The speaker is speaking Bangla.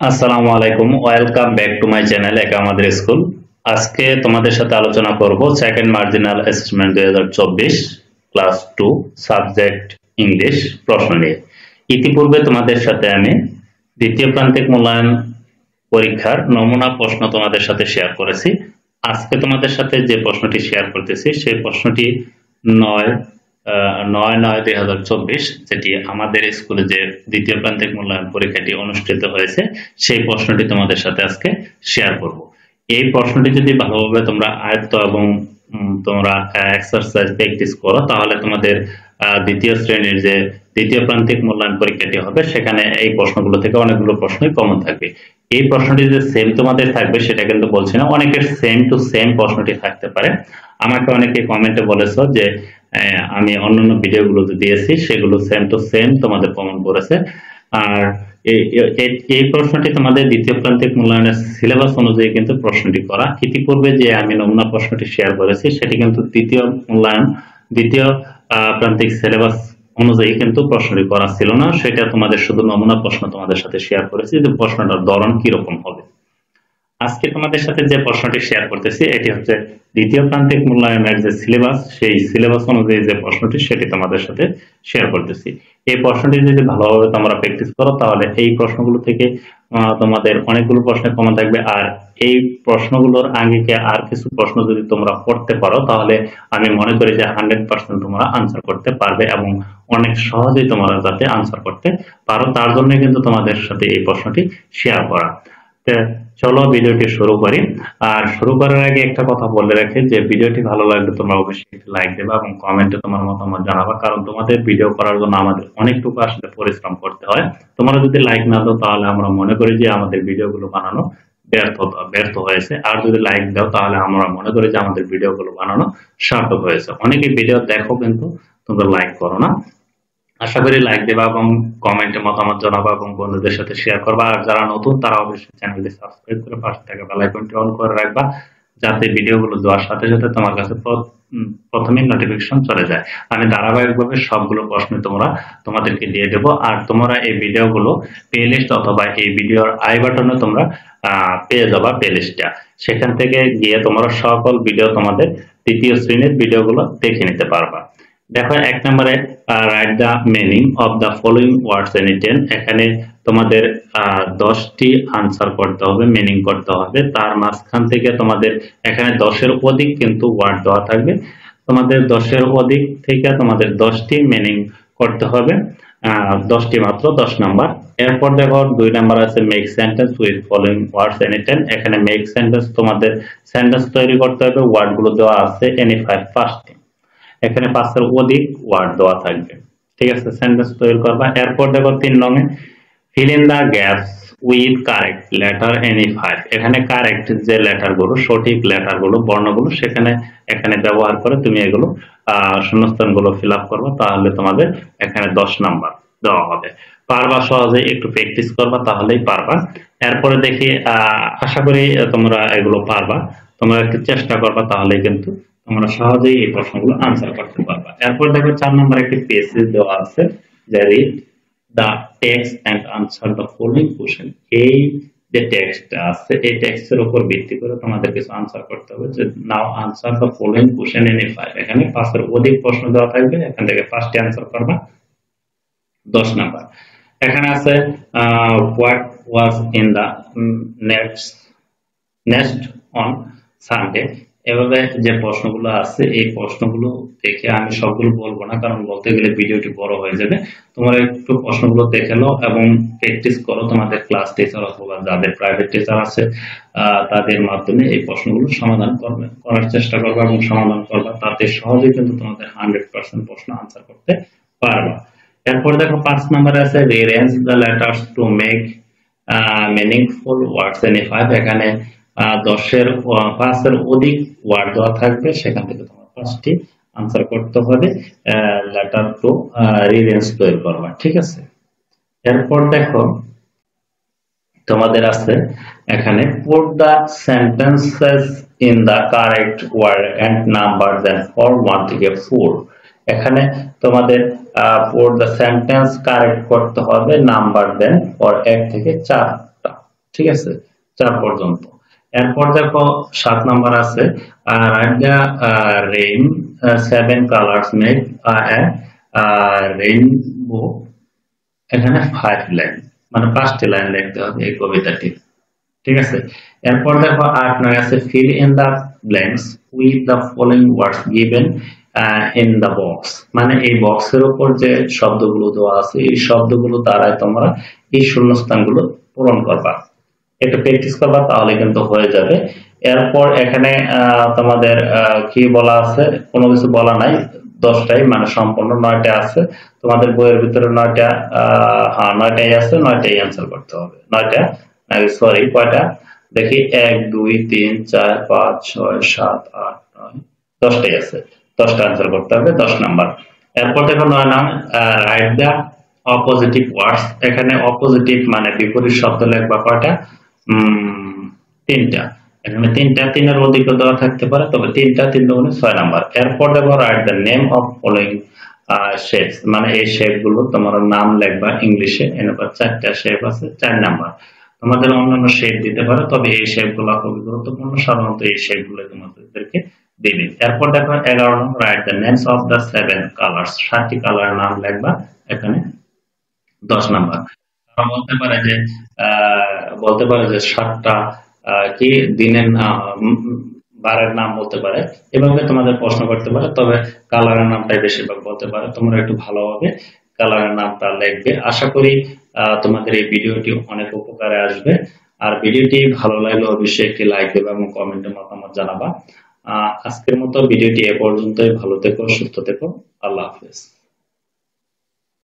আসসালামু আলাইকুম, welcome back to my channel একা আমাদের স্কুল। আজকে তোমাদের সাথে আলোচনা করব second marginal assessment 2024 class 2 subject English প্রশ্ন নিয়ে। ইতিপূর্বে তোমাদের সাথে আমি দ্বিতীয় প্রান্তিক মূল্যায়ন পরীক্ষার নমুনা প্রশ্ন তোমাদের সাথে শেয়ার করেছি। আজকে তোমাদের সাথে যে প্রশ্নটি শেয়ার করতেছি সেই প্রশ্নটি 9/9/2024, যেটি আমাদের স্কুলে যে দ্বিতীয় প্রান্তিক মূল্যায়ন পরীক্ষাটি অনুষ্ঠিত হয়েছে সেই প্রশ্নটি তোমাদের সাথে আজকে শেয়ার করব। এই প্রশ্নটি যদি ভালোভাবে তোমরা আয়ত্ত এবং তোমরা এক্সারসাইজ প্র্যাকটিস করো তাহলে তোমাদের দ্বিতীয় শ্রেণীর যে দ্বিতীয় প্রান্তিক মূল্যায়ন পরীক্ষাটি হবে সেখানে এই প্রশ্নগুলো থেকে অনেকগুলো প্রশ্নই কমন থাকবে। এই প্রশ্নটি যে সেম তোমাদের থাকবে সেটা কিন্তু বলছি না, অনেকের সেম টু সেম প্রশ্নটি থাকতে পারে। আমাকে অনেকে কমেন্টে বলেছো যে আমি অন্যান্য ভিডিওগুলোতে দিয়েছি সেগুলো সেম টু সেম তোমাদের কমন করেছে। আর এই প্রশ্নটি তোমাদের দ্বিতীয় প্রান্তিক মূল্যায়নের সিলেবাস অনুযায়ী কিন্তু প্রশ্নটি করা। ইতিপূর্বে যে আমি নমুনা প্রশ্নটি শেয়ার করেছি সেটি কিন্তু দ্বিতীয় প্রান্তিক সিলেবাস অনুযায়ী কিন্তু প্রশ্নটি করা ছিল না, সেটা তোমাদের শুধু নমুনা প্রশ্ন তোমাদের সাথে শেয়ার করেছি যে প্রশ্নটার ধরন কিরকম হবে। আজকে তোমাদের সাথে যে প্রশ্নটি শেয়ার করতেছি এটি হচ্ছে দ্বিতীয় প্রান্তিক মূল্যায়নের যে সিলেবাস সেই সিলেবাস অনুযায়ী যে প্রশ্নটি সেটি তোমাদের সাথে শেয়ার করতেছি। এই প্রশ্নটি যদি ভালোভাবে তোমরা প্র্যাকটিস করো তাহলে এই প্রশ্নগুলো থেকে তোমাদের অনেকগুলো প্রশ্ন কমন থাকবে। আর এই প্রশ্নগুলোর আঙ্গিকে আর কিছু প্রশ্ন যদি তোমরা করতে পারো তাহলে আমি মনে করি যে 100% তোমরা আনসার করতে পারবে এবং অনেক সহজেই তোমরা যাতে আনসার করতে পারো তার জন্য কিন্তু তোমাদের সাথে এই প্রশ্নটি শেয়ার করা। চলো ভিডিওটি শুরু করি। আর শুরু করার আগে একটা কথা বলে রাখি যে ভিডিওটি ভালো লাগলে তোমরা অবশ্যই লাইক দেবে এবং কমেন্টে তোমার মতামত জানাবা, কারণ তোমাদের ভিডিও করার জন্য আমাদের অনেকটুকু আসলে পরিশ্রম করতে হয়। তোমরা যদি লাইক না দাও তাহলে আমরা মনে করি যে আমাদের ভিডিওগুলো বানানো ব্যর্থ হয়েছে, আর যদি লাইক দাও তাহলে আমরা মনে করি যে আমাদের ভিডিওগুলো বানানো সার্থক হয়েছে। অনেকে ভিডিও দেখো কিন্তু তোমরা লাইক করো না। আশা করি লাইক দেবা এবং কমেন্টে মতামত জানাবা এবং বন্ধুদের সাথে শেয়ার করবা। আর যারা নতুন তারা অবশ্যই চ্যানেলটি সাবস্ক্রাইব করে পাশে থাকা বেল আইকনটি অন করে রাখবা যাতে ভিডিওগুলো দেওয়ার সাথে সাথে তোমার কাছে প্রথমেই নোটিফিকেশন চলে যায়। আমি ধারাবাহিকভাবে সবগুলো প্রশ্ন তোমাদেরকে দিয়ে দেবো। আর তোমরা এই ভিডিওগুলো প্লেলিস্ট অথবা এই ভিডিওর আই বাটনে তোমরা পেয়ে যাবা প্লেলিস্টটা, সেখান থেকে গিয়ে তোমরা সকল ভিডিও তোমাদের দ্বিতীয় শ্রেণীর ভিডিওগুলো দেখে নিতে পারবা। দেখো 1 নম্বরে write the meaning of the following words in 10। এখানে তোমাদের 10টি আনসার করতে হবে, মিনিং করতে হবে। তার মাঝখান থেকে তোমাদের এখানে 10-এর অধিক কিন্তু ওয়ার্ড দেওয়া থাকবে, তোমাদের 10-এর অধিক থেকে তোমাদের 10টি মিনিং করতে হবে, 10টি মাত্র 10 নাম্বার। এরপর দেখো 2 নাম্বার আছে make sentence with following words in 10। এখানে মেক সেন্টেন্স তোমাদের সেন্টেন্স তৈরি করতে হবে, ওয়ার্ডগুলো দেওয়া আছে এনি 5 এখানে 5-এর অধিক ওয়ার্ড দেওয়া থাকবে, ঠিক আছে। সেন্টেন্স তৈরি করবা। এরপর দেখো 3 নং fill in the gaps with correct letter any 5। এখানে কারেক্ট যে লেটারগুলো, সঠিক লেটারগুলো, বর্ণগুলো এখানে ব্যবহার করে তুমি এগুলো শূন্যস্থানগুলো ফিল আপ করবা, তাহলে তোমাদের এখানে 10 নাম্বার দেওয়া হবে। পারবা, সহজে একটু প্র্যাকটিস করবা তাহলেই পারবা। এরপরে দেখি আশা করি তোমরা এগুলো পারবা, তোমরা একটু চেষ্টা করবা তাহলেই কিন্তু তোমরা সহজেই এই প্রশ্নগুলো আনসার করতে পারবা। এরপর দেখো 4 নম্বরে একটি পেসেজ দেওয়া আছে যে read the text and answer the following question. এই যে টেক্সট আছে এই টেক্সটের উপর ভিত্তি করে তোমাদের কিছু আনসার করতে হবে। যে now answer the following question in 5। এখানে 5-এর অধিক প্রশ্ন দেওয়া থাকবে, এখান থেকে 5টি আনসার করবা, 10 নাম্বার। এখানে আছে what was in the next on Sunday. এভাবে যে প্রশ্নগুলো আছে এই প্রশ্নগুলো দেখে আমি সবগুলো বলবো না, কারণ বলতে গেলে ভিডিওটি বড় হয়ে যাবে। তোমরা একটু প্রশ্নগুলো দেখে নাও এবং প্র্যাকটিস করো। তোমাদের ক্লাস টিচার অথবা যাদের প্রাইভেট টিচার আছে তাদের মাধ্যমে এই প্রশ্নগুলো সমাধান করার চেষ্টা করবা এবং সমাধান করবা, তাতে সহজেই কিন্তু তোমাদের 100% প্রশ্ন আনসার করতে পারবা। এরপর দেখো 5 নম্বরে আছে rearrange the letters to make meaningful words in 5। এখানে 5-এর অধিক ওয়ার্ড দেওয়া থাকবে, সেখান থেকে তোমার 5টি আনসার করতে হবে, লেটার টু রিঅ্যারেঞ্জ তৈরি করবা, ঠিক আছে। এরপর দেখো তোমাদের আছে এখানে put the sentences in the correct word and number then for 1 থেকে 4। এখানে তোমাদের পুট দ্য সেন্টেন্স কারেক্ট করতে হবে, নাম্বার দেন ফর 1 থেকে 4টা, ঠিক আছে, 4 পর্যন্ত। এরপর দেখো 7 নাম্বার আছে write the rain 7 colours make rainbow. এখানে 5 লাইন মানে 5টি লাইন লিখতে হবে এই কবিতাটি। ঠিক আছে, এরপর দেখো 8 9 আছে fill in the blanks with the following words given in the box। মানে এই বক্সের উপর যে শব্দগুলো দেওয়া আছে এই শব্দগুলো দ্বারাই তোমরা এই শূন্যস্থানগুলো পূরণ করবা। একটু প্র্যাকটিস করবা তাহলে কিন্তু হয়ে যাবে। এরপর এখানে তোমাদের কি বলা আছে, কোনো কিছু বলা নাই, 10টাই মানে সম্পূর্ণ 9টা আছে তোমাদের বইয়ের ভিতরে। 9টা হ্যাঁ 9টাই আছে, 9টাই অ্যান্সার করতে হবে। 9টা সরি কয়টা দেখি, 1 2 3 4 5 6 7 8 9 10টাই আছে, 10টা অ্যান্সার করতে হবে, 10 নাম্বার। এরপর দেখো 9 নাম রাইট দা অপোজিটিভ ওয়ার্ডস। এখানে অপোজিটিভ মানে বিপরীত শব্দ লিখবা কয়টা, 3টা। এখানে 3টা, 3-এর অধিক দেওয়া থাকতে পারে, তবে 3টা, 3 দুগুণে 6 নাম্বার। এরপর দেখো write the name of following shapes. মানে এই শেপ গুলো তোমার নাম লিখবা ইংলিশে। এরপর 4টা শেপ আছে, 4 নাম্বার। তোমাদের অন্যান্য শেপ দিতে পারে, তবে এই শেপ গুলো খুবই গুরুত্বপূর্ণ, সাধারণত এই শেপ গুলো তোমাদেরকে দিবে। এরপর দেখো 11 number write the names of the 7 colours. 7টি কালারের নাম লিখবা, এখানে 10 নাম্বার। তারা বলতে পারে যে 7টা কি দিনের বারের নাম বলতে পারে, এভাবে তোমাদের প্রশ্ন করতে পারে, তবে কালারের নামটাই বেশিরভাগ বলতে পারে। তোমরা একটু ভালোভাবে কালারের নামটা লিখবে। আশা করি তোমাদের এই ভিডিওটি অনেক উপকারে আসবে। আর ভিডিওটি ভালো লাগলে অবশ্যই একটি লাইক দেবে এবং কমেন্টে মতামত জানাবা। আজকের মতো ভিডিওটি এ পর্যন্তই। ভালো থেকো, সুস্থ থেকো, আল্লাহ হাফেজ।